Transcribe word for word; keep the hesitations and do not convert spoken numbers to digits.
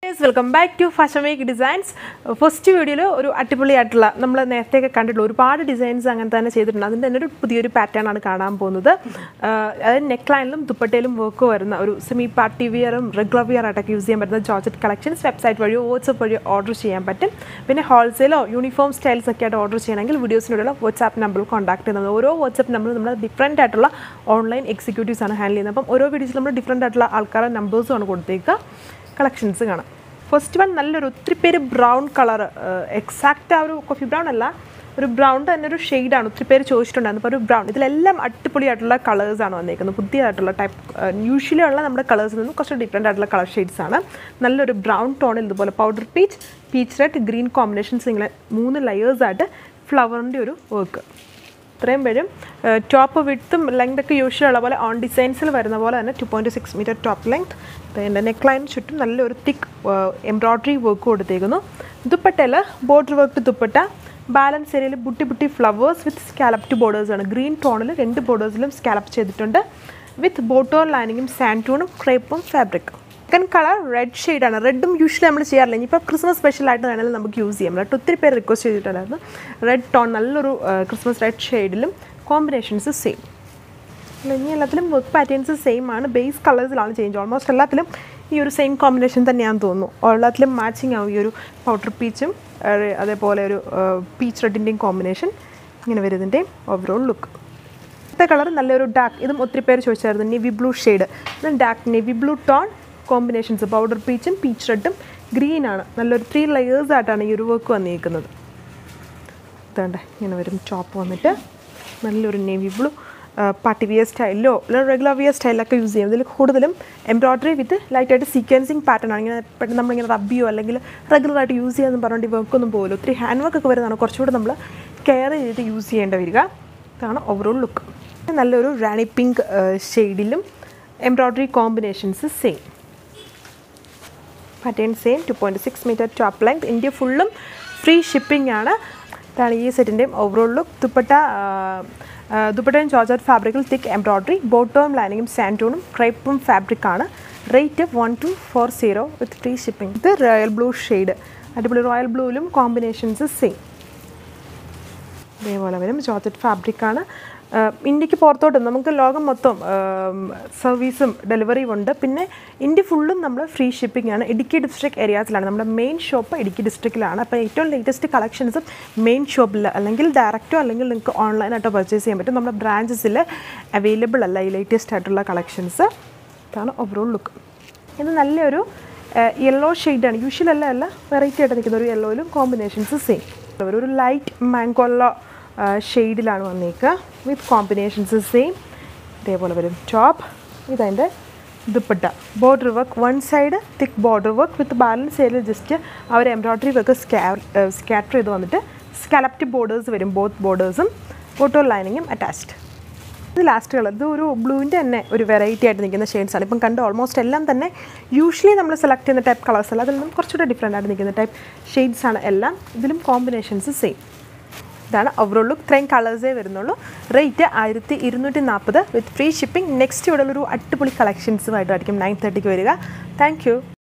Yes, welcome back to Fashion Make Designs. First video ഒരു അടിപൊളിയായിട്ടുള്ള നമ്മൾ നേരത്തെ കണ്ടിട്ടുള്ള ഒരുപാട് ഡിസൈൻസ് അങ്ങനെ തന്നെ ചെയ്തിട്ടുണ്ട്. അതിന്റെ തന്നെ ഒരു പുതിയൊരു പാറ്റേൺ ആണ് കാണാൻ പോകുന്നത്. അതായത് നെക്ക് ലൈനിലും ദുപ്പട്ടയിലും വർക്ക് വരുന്ന ഒരു സെമി പാർട്ടി വിയറും റെഗുലർ വിയർ ആയിട്ടൊക്കെ യൂസ് ചെയ്യാൻ പറ്റുന്ന ജോർജറ്റ് കളക്ഷൻസ് വെബ്സൈറ്റ് വഴിയോ വാട്സ്ആപ്പ് വഴിയോ ഓർഡർ ചെയ്യാൻ പറ്റും. പിന്നെ ഹോൾസെയിലോ യൂണിഫോം സ്റ്റൈൽസ് ഒക്കെ ആയിട്ട് ഓർഡർ ചെയ്യണമെങ്കിൽ വീഡിയോസിനുള്ള വാട്സ്ആപ്പ് നമ്പറിൽ കോൺടാക്ട് ചെയ്യുന്നത്. ഓരോ വാട്സ്ആപ്പ് നമ്പറും നമ്മൾ ഡിഫറെൻ്റ് ആയിട്ടുള്ള ഓൺലൈൻ എക്സിക്യൂട്ടീവ്സ് ആണ് ഹാൻഡിൽ ചെയ്യുന്നത്. അപ്പം ഓരോ വീഡിയോസിൽ നമ്മൾ ഡിഫറെൻ്റ് ആയിട്ടുള്ള ആൾക്കാരുടെ നമ്പേഴ്സും ആണ് കൊടുത്തേക്കുക. കളക്ഷൻസ് കാണാം. ഫസ്റ്റ് വൺ നല്ലൊരു ഒത്തിരി പേര് ബ്രൗൺ കളർ എക്സാക്റ്റ് ആ ഒരു കോഫി ബ്രൗൺ അല്ല, ഒരു ബ്രൗൺ തന്നെ ഒരു ഷെയ്ഡാണ് ഒത്തിരി പേര് ചോദിച്ചിട്ടുണ്ടായിരുന്നു. അപ്പോൾ ഒരു ബ്രൗൺ ഇതിലെല്ലാം അടിപൊളിയായിട്ടുള്ള കളേഴ്സാണ് വന്നിരിക്കുന്നത്. പുതിയതായിട്ടുള്ള ടൈപ്പ് യൂഷ്വലി ഉള്ള നമ്മുടെ കളേഴ്സിൽ നിന്നും കുറച്ച് ഡിഫറെൻ്റ് ആയിട്ടുള്ള കളർ ഷെയ്ഡ്സാണ്. നല്ലൊരു ബ്രൗൺ ടോണിൽ ഇതുപോലെ powder peach, peach red, green combinations ഇങ്ങനെ മൂന്ന് ലെയേഴ്സായിട്ട് ഫ്ലവറിൻ്റെ ഒരു വർക്ക്. ഇത്രയും പേരും ടോപ്പ് വിഡ്ത്തും ലെങ്തൊക്കെ യൂഷ്വൽ ഉള്ള പോലെ ഓൺ ഡിസൈൻസിൽ വരുന്ന പോലെ തന്നെ two point six metre top length. എൻ്റെ നെക്ക് ലൈനിന് ചുറ്റും നല്ലൊരു തിക്ക് എംബ്രോയ്ഡറി വർക്ക് കൊടുത്തേക്കുന്നു. ദുപ്പട്ടയിൽ ബോർഡർ വർക്ക് ദുപ്പട്ട, ബാലൻസ് ഏരിയയിൽ ബുട്ടി ബുട്ടി ഫ്ലവേഴ്സ് വിത്ത് സ്കാലപ്ഡ് ബോർഡേഴ്സാണ്. ഗ്രീൻ ടോണിൽ രണ്ട് ബോർഡേഴ്സിലും സ്കാലപ്പ് ചെയ്തിട്ടുണ്ട്. വിത്ത് ബോട്ടോൺ ലൈനിങ്ങും സാൻറ്റൂണും ക്രേപ്പും ഫാബ്രിക്. സെക്കൻഡ് കളർ റെഡ് ഷെയ്ഡാണ്. റെഡും യൂഷ്വലി നമ്മൾ ചെയ്യാറില്ല. ഇനിയിപ്പോൾ ക്രിസ്മസ് സ്പെഷ്യലായിട്ട് വേണമെങ്കിൽ നമുക്ക് യൂസ് ചെയ്യാം. റെഡ് ഒത്തിരി പേര് റിക്വസ്റ്റ് ചെയ്തിട്ടുണ്ടായിരുന്നു. റെഡ് ടോൺ നല്ലൊരു ക്രിസ്മസ് റെഡ് ഷെയ്ഡിലും കോമ്പിനേഷൻസ് സെയിം. ഇനി എല്ലാത്തിലും വർക്ക് പാറ്റേൺസ് സെയിം ആണ്. ബേസ് കളേഴ്സിലാണ് ചേഞ്ച്. ഓൾമോസ്റ്റ് എല്ലാത്തിലും ഈ ഒരു സെയിം കോമ്പിനേഷൻ തന്നെയാണെന്ന് തോന്നുന്നു. എല്ലാത്തിലും മാച്ചിങ് ആവും ഈ ഒരു പൗഡർ പീച്ചും അതേപോലെ ഒരു പീച്ച് റെഡിൻ്റെയും കോമ്പിനേഷൻ ഇങ്ങനെ വരുന്നതിൻ്റെയും ഓവറോൾ ലുക്ക്. അടുത്ത കളർ നല്ലൊരു ഡാർക്ക്, ഇതും ഒത്തിരി പേര് ചോദിച്ചായിരുന്നു. Navy blue shade. ഇത് dark navy blue tone combinations powder പീച്ചും പീച്ച് റെഡും ഗ്രീനാണ്. നല്ലൊരു ത്രീ ലെയേഴ്സ് ആയിട്ടാണ് ഈ ഒരു വർക്ക് വന്നിരിക്കുന്നത്. ഇതാണ്ട് ഇങ്ങനെ വരും ടോപ്പ് വന്നിട്ട് നല്ലൊരു നേവി ബ്ലൂ പാർട്ടി വിയർ സ്റ്റൈലിലോ അല്ലെങ്കിൽ റെഗുലർ വിയർ സ്റ്റൈലൊക്കെ യൂസ് ചെയ്യും. ഇതിൽ കൂടുതലും എംബ്രോയ്ഡറി വിത്ത് ലൈറ്റായിട്ട് സീക്വൻസിങ് പാറ്റേൺ ആണ്. ഇങ്ങനെ പെട്ടെന്ന് നമ്മളിങ്ങനെ റബ്ബിയോ അല്ലെങ്കിൽ റെഗുലറായിട്ട് യൂസ് ചെയ്യാമെന്ന് പറഞ്ഞുകൊണ്ട് ഈ വർക്കൊന്നും പോകില്ല. ഒത്തിരി ഹാൻഡ് വർക്ക് ഒക്കെ വരുന്നതാണ് കുറച്ചുകൂടെ നമ്മൾ കെയർ ചെയ്തിട്ട് യൂസ് ചെയ്യേണ്ടി വരിക. ഇതാണ് ഓവറോൾ ലുക്ക്. നല്ലൊരു റാണി പിങ്ക് ഷെയ്ഡിലും embroidery combinations same pattern same two point six metre top length. India ഫുള്ളും ഫ്രീ ഷിപ്പിംഗ് ആണ്. ഇതാണ് ഈ സെറ്റിൻ്റെയും ഓവറോൾ ലുക്ക്. ദുപ്പട്ട ദുപ്പട്ടയും ജോർജറ്റ് ഫാബ്രിക്കിൽ തിക്ക് എംബ്രോയ്ഡറി, ബോട്ടോം ലൈനിങ്ങും സാൻറ്റൂണും ക്രേപ്പും ഫാബ്രിക്കാണ്. Rate one two four zero with free shipping. ഇത് റോയൽ ബ്ലൂ ഷെയ്ഡ്, അടിപൊളി റോയൽ ബ്ലൂവിലും കോമ്പിനേഷൻസ് സെയിം ഇതേപോലെ വരും. ജോർജറ്റ് ഫാബ്രിക്കാണ്. ഇന്ത്യക്ക് പുറത്തോട്ട് നമുക്ക് ലോകം മൊത്തം സർവീസും ഡെലിവറിയും ഉണ്ട്. പിന്നെ ഇന്ത്യ ഫുള്ളും നമ്മൾ ഫ്രീ ഷിപ്പിംഗ് ആണ്. ഇടുക്കി ഡിസ്ട്രിക്ട് ഏരിയാസിലാണ് നമ്മുടെ മെയിൻ ഷോപ്പ്. ഇടുക്കി ഡിസ്ട്രിക്റ്റിലാണ്. അപ്പോൾ ഏറ്റവും ലേറ്റസ്റ്റ് കളക്ഷൻസും മെയിൻ ഷോപ്പിൽ അല്ലെങ്കിൽ ഡയറക്റ്റോ അല്ലെങ്കിൽ നിങ്ങൾക്ക് ഓൺലൈനായിട്ടോ പർച്ചേസ് ചെയ്യാൻ പറ്റും. നമ്മുടെ ബ്രാഞ്ചസിൽ അവൈലബിൾ അല്ല ഈ ലേറ്റസ്റ്റ് ആയിട്ടുള്ള കളക്ഷൻസ്. ഇതാണ് ഓവറോൾ ലുക്ക്. ഇത് നല്ലൊരു യെല്ലോ ഷെയ്ഡാണ്. യൂഷ്വൽ അല്ല അല്ല വെറൈറ്റി ആയിട്ട് നിൽക്കുന്ന ഒരു യെല്ലോയിലും കോമ്പിനേഷൻസ് സെയിം. ഒരു ലൈറ്റ് മാംഗോള്ള ഷെയ്ഡിലാണ് വന്നേക്കുക വിത്ത് കോമ്പിനേഷൻസ് സെയിം. ഇതേപോലെ വരും ടോപ്പ്. ഇതതിൻ്റെ dupatta border work, one side thick border work with balance ഏരിയയിൽ ജസ്റ്റ് അവർ എംബ്രോയ്ഡറി വർക്ക് സ്കാ സ്കാറ്റർ ചെയ്ത് വന്നിട്ട് സ്കാലപ്ഡ് ബോർഡേഴ്സ് വരും. ബോത്ത് ബോർഡേഴ്സും ബോട്ടോൾ ലൈനിങ്ങും അറ്റാച്ച്ഡ്. ഇത് ലാസ്റ്റ് കളർ. ഇത് ഒരു ബ്ലൂവിൻ്റെ തന്നെ ഒരു വെറൈറ്റി ആയിട്ട് നിൽക്കുന്ന ഷെയ്ഡ്സാണ്. ഇപ്പം കണ്ട് ഓൾമോസ്റ്റ് എല്ലാം തന്നെ യൂഷ്വലി നമ്മൾ സെലക്ട് ചെയ്യുന്ന ടൈപ്പ് കളേഴ്സ് അല്ല, അതിൽ നിന്നും കുറച്ചുകൂടെ ഡിഫറെൻ്റ് ആയിട്ട് നിൽക്കുന്ന ടൈപ്പ് ഷെയ്ഡ്സാണ് എല്ലാം. ഇതിലും കോമ്പിനേഷൻസ് സെയിം. ഇതാണ് ഓവറോൾ ലുക്ക്. ഇത്രയും കളേഴ്സേ വരുന്നുള്ളൂ. റേറ്റ് ആയിരത്തി ഇരുന്നൂറ്റി നാൽപ്പത് വിത്ത് ഫ്രീ ഷിപ്പിംഗ്. നെക്സ്റ്റ് ഇവിടെ ഒരു അടിപൊളി കളക്ഷൻസുമായിട്ടായിരിക്കും നയൻ തേർട്ടിക്ക് വരിക. Thank U.